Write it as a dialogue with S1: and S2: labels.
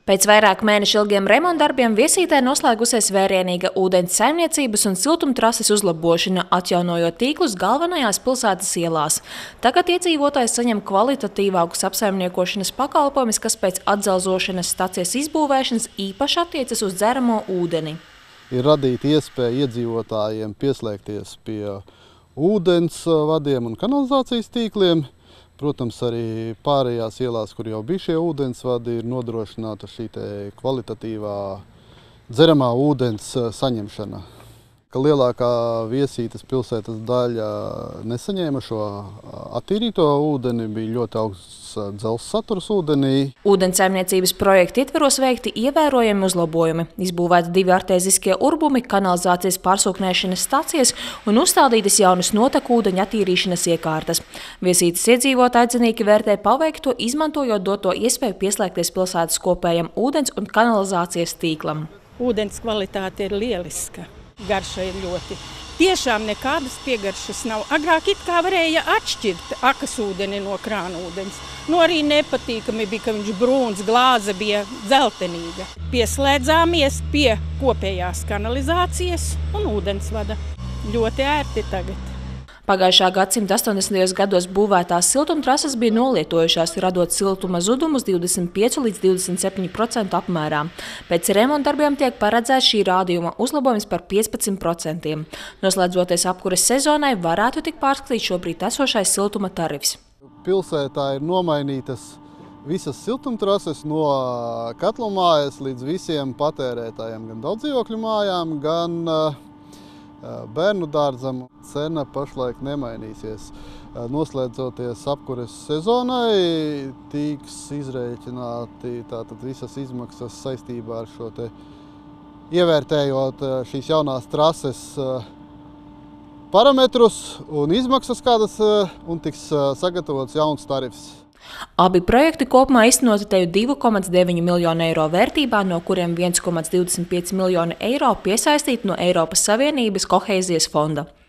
S1: Pēc vairāk mēnešu ilgiem remontdarbiem Viesītē noslēgusies vērienīga ūdens saimniecības un siltumtrases uzlabošana, atjaunojot tīklus galvenajās pilsētas ielās. Tagad iedzīvotājs saņem kvalitatīvākus apsaimniekošanas pakalpojumus, kas pēc atdzelzošanas stacijas izbūvēšanas īpaši attiecas uz dzeramo ūdeni.
S2: Ir radīta iespēja iedzīvotājiem pieslēgties pie ūdens vadiem un kanalizācijas tīkliem. Protams, arī pārējās ielās, kur jau bija šie ūdensvadi, ir nodrošināta šī kvalitatīvā dzeramā ūdens saņemšana. Ka lielākā Viesītes pilsētas daļa nesaņēma šo attīrīto ūdeni, bija ļoti augsts dzelzs saturs ūdenī.
S1: Ūdensaimniecības projekta ietveros veikti ievērojami uzlabojumi. Izbūvēti 2 artēziskie urbumi, kanalizācijas pārsūknēšanas stacijas un uzstādītas jaunas notekūdeņa attīrīšanas iekārtas. Viesītes iedzīvotāji atzinīgi vērtē paveikto, izmantojot doto iespēju pieslēgties pilsētas kopējam ūdens un kanalizācijas tīklam.
S3: Ūdens kvalitāte ir lieliska. Garša ir ļoti. Tiešām nekādas piegaršas nav. Agrāk it kā varēja atšķirt akas ūdeni no krāna ūdens. Arī nepatīkami bija, ka viņš brūns, glāze bija dzeltenīga. Pieslēdzāmies pie kopējās kanalizācijas un ūdensvada. Ļoti ērti tagad.
S1: Pagājušā gadsimta 80. gados būvētās siltumtrases bija nolietojušās, radot siltuma zudumus 25 līdz 27% apmērā. Pēc remontdarbiem tiek paredzēts šī rādījuma uzlabojums par 15%. Noslēdzoties apkures sezonai, varētu tik pārskatīt šobrīd esošais siltuma tarifs.
S2: Pilsētā ir nomainītas visas siltumtrases no katlumājas līdz visiem patērētājiem, gan daudzdzīvokļu mājām, gan bērnu dārzam. Cena pašlaik nemainīsies. Noslēdzoties apkures sezonai, tiks izrēķināti visas izmaksas saistībā ar šo ievērtējot šīs jaunās trases parametrus un izmaksas kādas, un tiks sagatavots jauns tarifs.
S1: Abi projekti kopumā īstenoti teju 2,9 miljonu eiro vērtībā, no kuriem 1,25 miljonu eiro piesaistīti no Eiropas Savienības kohēzijas fonda.